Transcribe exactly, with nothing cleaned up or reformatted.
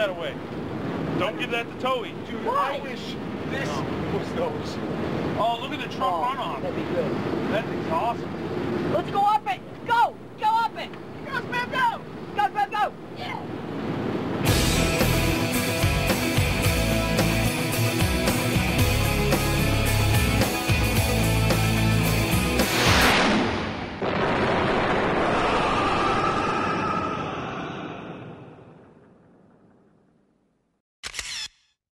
that away. Don't give that to Toey. Dude, Why? I wish this No. was those. Oh, look at the Trump Oh, runoff. that'd be good. That thing's awesome. Let's go up it.